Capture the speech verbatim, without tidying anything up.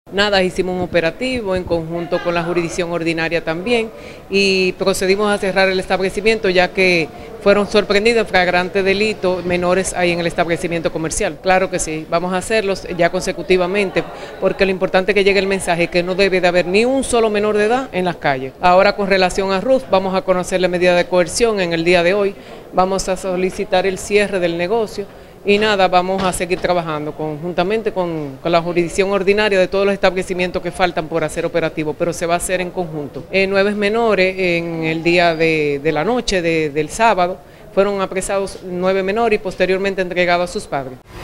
Nada, hicimos un operativo en conjunto con la jurisdicción ordinaria también y procedimos a cerrar el establecimiento ya que fueron sorprendidos en flagrante delito menores ahí en el establecimiento comercial. Claro que sí, vamos a hacerlos ya consecutivamente porque lo importante es que llegue el mensaje que no debe de haber ni un solo menor de edad en las calles. Ahora con relación a Ruth, vamos a conocer la medida de coerción en el día de hoy, vamos a solicitar el cierre del negocio. Y nada, vamos a seguir trabajando conjuntamente con, con la jurisdicción ordinaria de todos los establecimientos que faltan por hacer operativo, pero se va a hacer en conjunto. Eh, nueve menores en el día de, de la noche de, del sábado fueron apresados nueve menores y posteriormente entregados a sus padres.